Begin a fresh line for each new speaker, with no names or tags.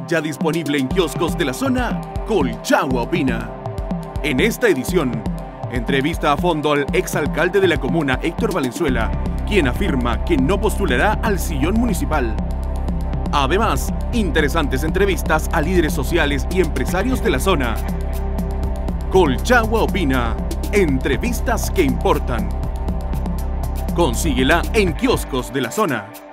Ya disponible en kioscos de la zona, Colchagua Opina. En esta edición, entrevista a fondo al exalcalde de la comuna, Héctor Valenzuela, quien afirma que no postulará al sillón municipal. Además, interesantes entrevistas a líderes sociales y empresarios de la zona. Colchagua Opina, entrevistas que importan. Consíguela en kioscos de la zona.